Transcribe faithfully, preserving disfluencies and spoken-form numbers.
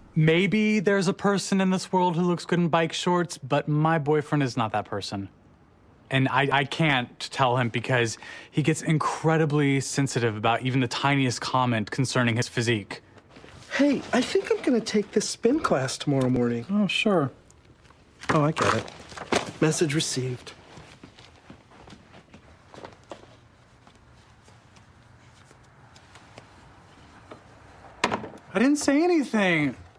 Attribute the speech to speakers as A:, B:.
A: maybe there's a person in this world who looks good in bike shorts, but my boyfriend is not that person. And I, I can't tell him because he gets incredibly sensitive about even the tiniest comment concerning his physique.
B: Hey, I think I'm gonna take this spin class tomorrow morning.
C: Oh, sure.
B: Oh, I get it. Message received.
A: I didn't say anything.